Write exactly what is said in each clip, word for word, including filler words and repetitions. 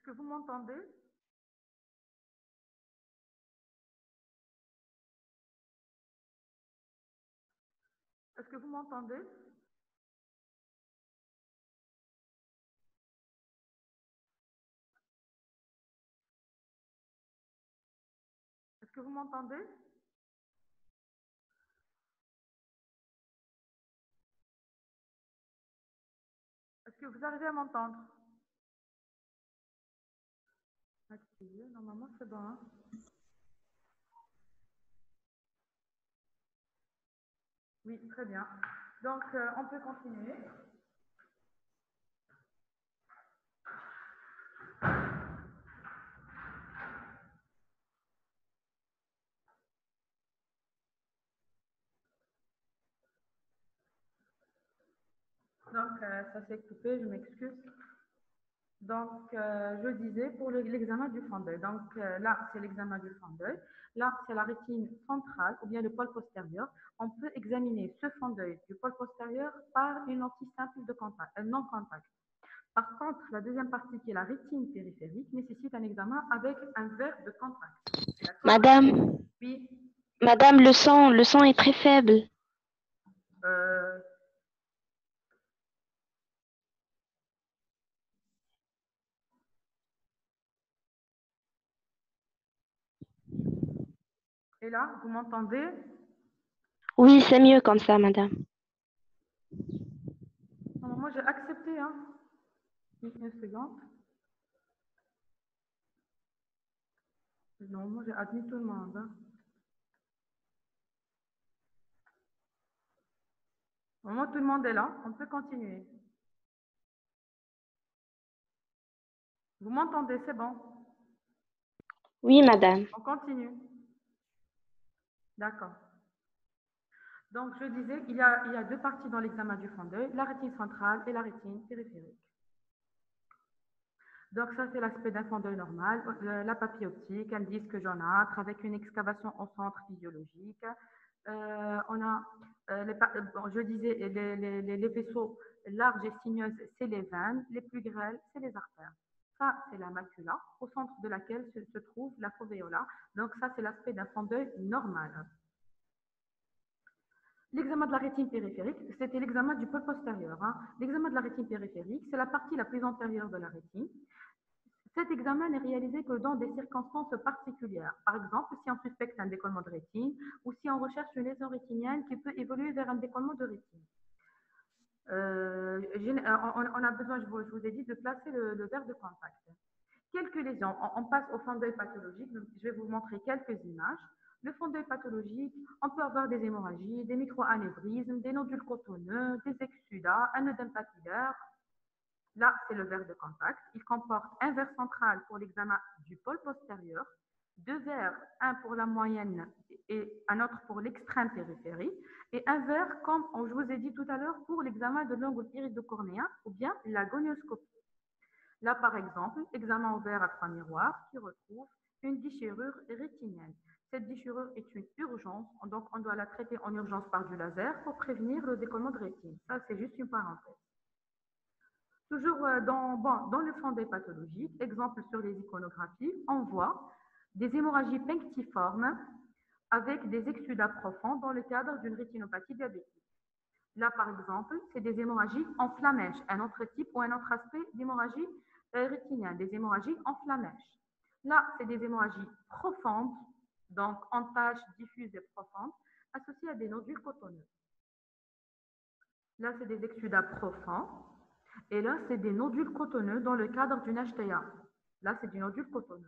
que vous m'entendez? Est-ce que vous m'entendez? Est-ce que vous m'entendez? Est-ce que vous arrivez à m'entendre? Activé, normalement c'est bon. Hein. Oui, très bien. Donc, euh, on peut continuer. Donc, euh, ça s'est coupé, je m'excuse. Donc, euh, je disais pour le- l'examen du fond d'œil. Donc, euh, là, c'est l'examen du fond d'œil. Là, c'est la rétine centrale ou bien le pôle postérieur. On peut examiner ce fond d'œil du pôle postérieur par une lentille simple de contact, euh, non contact. Par contre, la deuxième partie, qui est la rétine périphérique, nécessite un examen avec un verre de contact. D'accord? Madame, Puis, Madame, le sang, le sang est très faible. euh, et là, vous m'entendez? Oui, c'est mieux comme ça, madame. Non, moi, j'ai accepté. Hein. Une seconde. Non, moi, j'ai admis tout le monde. Hein. Moi, tout le monde est là. On peut continuer. Vous m'entendez? C'est bon. Oui, madame. On continue. D'accord. Donc, je disais qu'il y a, il y a deux parties dans l'examen du fond d'œil, la rétine centrale et la rétine périphérique. Donc, ça, c'est l'aspect d'un fond d'œil normal. Euh, La papille optique, un disque jaunâtre avec une excavation au centre physiologique. Euh, on a, euh, les, pa- euh, bon, je disais, les, les, les, les vaisseaux larges et sinueux, c'est les veines. Les plus grêles, c'est les artères. Ça, c'est la macula, au centre de laquelle se, se trouve la fovéola. Donc, ça, c'est l'aspect d'un fond d'œil normal. L'examen de la rétine périphérique, c'était l'examen du pôle postérieur. Hein. L'examen de la rétine périphérique, c'est la partie la plus antérieure de la rétine. Cet examen n'est réalisé que dans des circonstances particulières. Par exemple, si on suspecte un décollement de rétine ou si on recherche une lésion rétinienne qui peut évoluer vers un décollement de rétine. Euh, on, a besoin, je vous, je vous ai dit, de placer le, le verre de contact. Quelques lésions. On, on passe au fond d'œil pathologique. Je vais vous montrer quelques images. Le fond d'œil pathologique, on peut avoir des hémorragies, des microanévrismes, des nodules cotonneux, des exsudats, un œdème papillaire. Là, c'est le verre de contact. Il comporte un verre central pour l'examen du pôle postérieur, deux verres, un pour la moyenne et un autre pour l'extrême périphérie, et un verre, comme je vous ai dit tout à l'heure, pour l'examen de l'angle iridocornéen ou bien la gonioscopie. Là, par exemple, examen ouvert à trois miroirs qui retrouve une déchirure rétinienne. Cette déchirure est une urgence, donc on doit la traiter en urgence par du laser pour prévenir le décollement de rétine. Ça, c'est juste une parenthèse. Toujours dans, bon, dans le fond des pathologies, exemple sur les iconographies, on voit des hémorragies punctiformes avec des exsudats profonds dans le cadre d'une rétinopathie diabétique. Là, par exemple, c'est des hémorragies en flamèche, un autre type ou un autre aspect d'hémorragie euh, rétinienne, des hémorragies en flamèche. Là, c'est des hémorragies profondes, donc en taches diffuses et profondes, associées à des nodules cotonneux. Là, c'est des exsudats profonds. Et là, c'est des nodules cotonneux dans le cadre d'une H T A. Là, c'est du nodule cotonneux.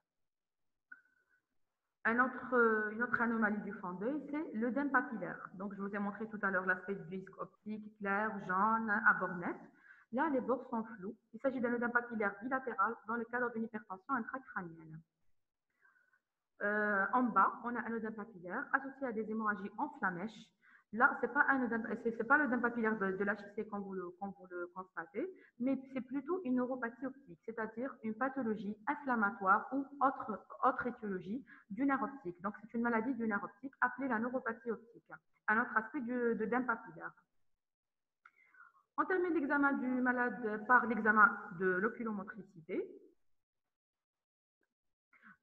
Un autre, une autre anomalie du fond d'œil, c'est l'œdème papillaire. Donc, je vous ai montré tout à l'heure l'aspect du disque optique clair, jaune, à bord net. Là, les bords sont flous. Il s'agit d'un œdème papillaire bilatéral dans le cadre d'une hypertension intracrânienne. Euh, en bas, on a un œdème papillaire associé à des hémorragies en flamèche. Là, ce n'est pas, pas l'œdème papillaire de, de l'H I C comme vous, le, comme vous le constatez, mais c'est plutôt une neuropathie optique, c'est-à-dire une pathologie inflammatoire ou autre, autre étiologie du nerf optique. Donc, c'est une maladie du nerf optique appelée la neuropathie optique, un autre aspect de l'œdème papillaire. On termine l'examen du malade par l'examen de l'oculomotricité.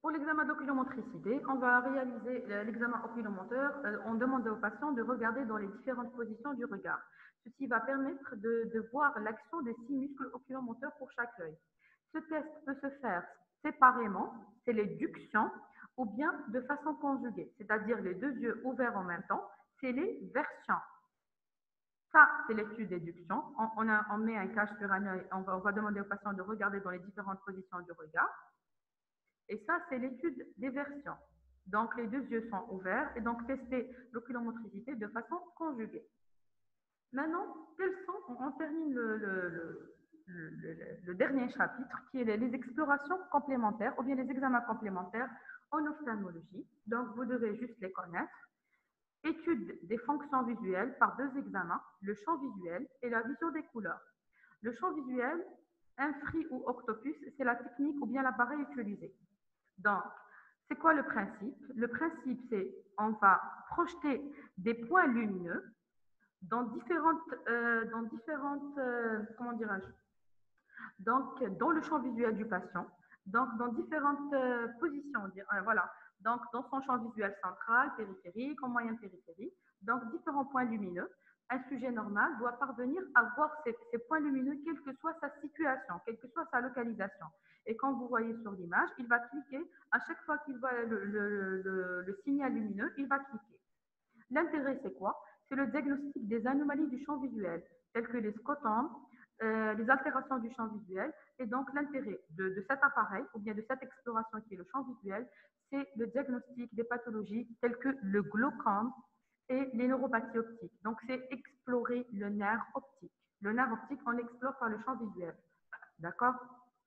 Pour l'examen d'oculomotricité, on va réaliser l'examen oculomoteur. Euh, on demande au patient de regarder dans les différentes positions du regard. Ceci va permettre de, de voir l'action des six muscles oculomoteurs pour chaque œil. Ce test peut se faire séparément, c'est l'éduction, ou bien de façon conjuguée, c'est-à-dire les deux yeux ouverts en même temps, c'est les versions. Ça, c'est l'étude d'éduction. On, on, a, on met un cache sur un œil, on va, on va demander au patient de regarder dans les différentes positions du regard. Et ça, c'est l'étude des versions. Donc, les deux yeux sont ouverts et donc tester l'oculomotricité de façon conjuguée. Maintenant, quels sont, on termine le, le, le, le, le dernier chapitre qui est les, les explorations complémentaires ou bien les examens complémentaires en ophtalmologie. Donc, vous devez juste les connaître. Étude des fonctions visuelles par deux examens, le champ visuel et la vision des couleurs. Le champ visuel, infri ou octopus, c'est la technique ou bien l'appareil utilisé. Donc, c'est quoi le principe? Le principe, c'est on va projeter des points lumineux dans différentes, euh, dans différentes euh, comment dirais-je? Donc, dans le champ visuel du patient, donc dans différentes euh, positions, euh, voilà. Donc, dans son champ visuel central, périphérique, en moyen périphérique, donc différents points lumineux. Un sujet normal doit parvenir à voir ces, ces points lumineux, quelle que soit sa situation, quelle que soit sa localisation. Et quand vous voyez sur l'image, il va cliquer, à chaque fois qu'il voit le, le, le, le signal lumineux, il va cliquer. L'intérêt, c'est quoi? C'est le diagnostic des anomalies du champ visuel, telles que les scotomes, euh, les altérations du champ visuel. Et donc, l'intérêt de, de cet appareil, ou bien de cette exploration qui est le champ visuel, c'est le diagnostic des pathologies telles que le glaucome et les neuropathies optiques. Donc, c'est explorer le nerf optique. Le nerf optique, on l'explore par le champ visuel. D'accord?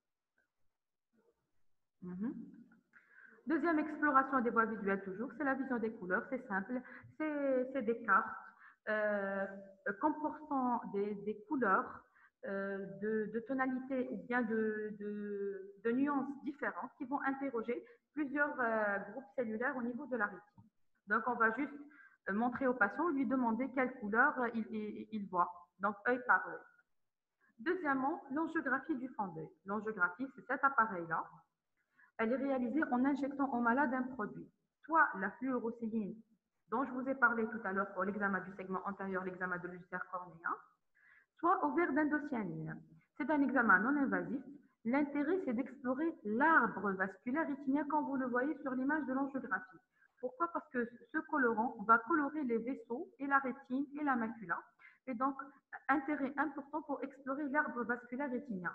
Mm-hmm. Deuxième exploration des voies visuelles toujours, c'est la vision des couleurs. C'est simple, c'est des cartes euh, comportant des, des couleurs euh, de, de tonalités ou bien de, de, de nuances différentes qui vont interroger plusieurs euh, groupes cellulaires au niveau de la rétine. Donc, on va juste montrer au patient, lui demander quelle couleur il, il, il voit, donc œil par œil. Deuxièmement, l'angiographie du fond d'œil. L'angiographie, c'est cet appareil-là. Elle est réalisée en injectant au malade un produit, soit la fluorocéine, dont je vous ai parlé tout à l'heure pour l'examen du segment antérieur, l'examen de l'ulcère cornéen, soit au verre d'indocyanine. C'est un examen non invasif. L'intérêt, c'est d'explorer l'arbre vasculaire rétinien quand vous le voyez sur l'image de l'angiographie. Pourquoi? Parce que ce colorant va colorer les vaisseaux et la rétine et la macula. Et donc, intérêt important pour explorer l'arbre vasculaire rétinien.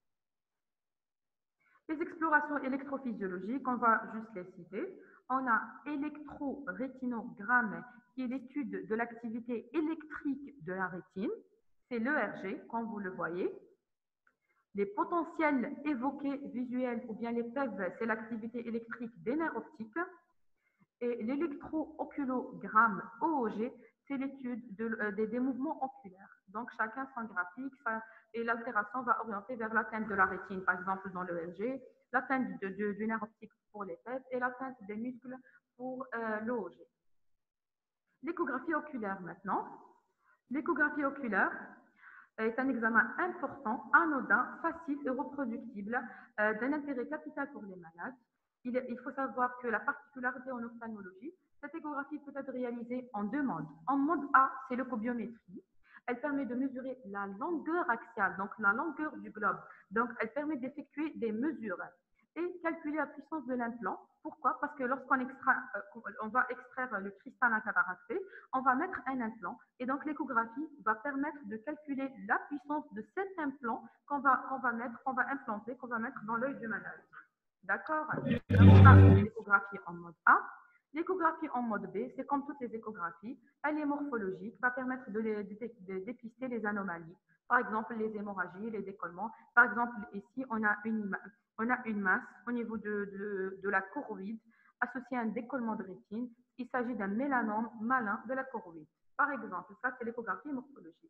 Les explorations électrophysiologiques, on va juste les citer. On a électrorétinogramme, qui est l'étude de l'activité électrique de la rétine. C'est l'E R G, comme vous le voyez. Les potentiels évoqués visuels, ou bien les P E V, c'est l'activité électrique des nerfs optiques. Et l'électro-oculogramme O O G, c'est l'étude de, euh, des, des mouvements oculaires. Donc, chacun son graphique, ça, et l'altération va orienter vers l'atteinte de la rétine, par exemple dans l'E R G, l'atteinte de, de, du nerf optique pour les P E V et l'atteinte des muscles pour euh, l'O O G. L'échographie oculaire maintenant. L'échographie oculaire est un examen important, anodin, facile et reproductible, euh, d'un intérêt capital pour les malades. Il, il faut savoir que la particularité en ophtalmologie, cette échographie peut être réalisée en deux modes. En mode A, c'est l'échobiométrie. Elle permet de mesurer la longueur axiale, donc la longueur du globe. Donc, elle permet d'effectuer des mesures et calculer la puissance de l'implant. Pourquoi? Parce que lorsqu'on extra, euh, on va extraire le cristallin cataracté, on va mettre un implant. Et donc, l'échographie va permettre de calculer la puissance de cet implant qu'on va, qu'on va mettre, qu'on va implanter, qu'on va mettre dans l'œil du malade. D'accord? Donc, ça, c'est l'échographie en mode A. L'échographie en mode B, c'est comme toutes les échographies, elle est morphologique, va permettre de, les, de, de dépister les anomalies. Par exemple, les hémorragies, les décollements. Par exemple, ici, on a une, on a une masse au niveau de, de, de la choroïde associée à un décollement de rétine. Il s'agit d'un mélanome malin de la choroïde. Par exemple, ça, c'est l'échographie morphologique.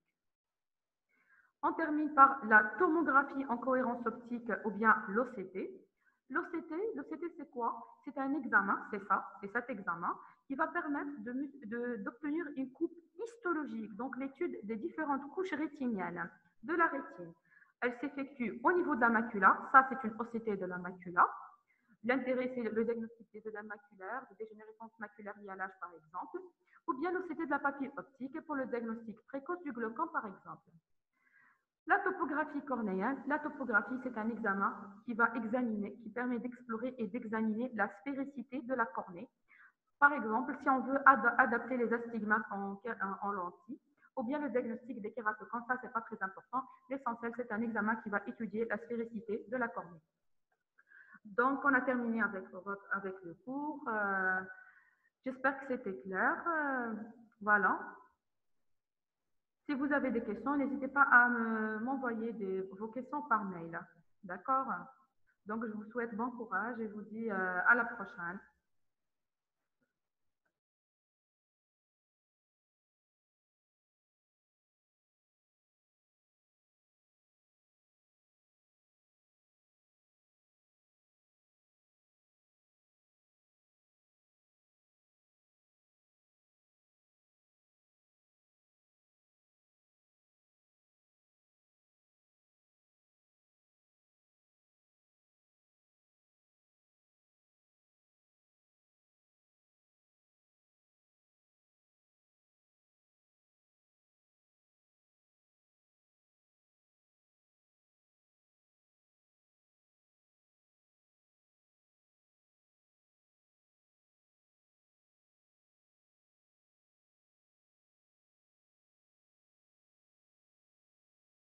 On termine par la tomographie en cohérence optique ou bien l'O C T. L'O C T, l'O C T c'est quoi? C'est un examen, c'est ça, c'est cet examen qui va permettre d'obtenir une coupe histologique, donc l'étude des différentes couches rétiniennes de la rétine. Elle s'effectue au niveau de la macula, ça c'est une O C T de la macula. L'intérêt, c'est le diagnostic des œdèmes maculaires, de dégénérescence maculaire liée à l'âge, par exemple, ou bien l'O C T de la papille optique pour le diagnostic précoce du glaucome, par exemple. La topographie cornéenne, la topographie, c'est un examen qui va examiner, qui permet d'explorer et d'examiner la spéricité de la cornée. Par exemple, si on veut ad adapter les astigmates en, en, en lentilles, ou bien le diagnostic des kératocones, ça, c'est pas très important. L'essentiel, c'est un examen qui va étudier la spéricité de la cornée. Donc, on a terminé avec, avec le cours. Euh, J'espère que c'était clair. Euh, voilà. Si vous avez des questions, n'hésitez pas à m'envoyer vos questions par mail. D'accord? Donc, je vous souhaite bon courage et vous dis euh, à la prochaine.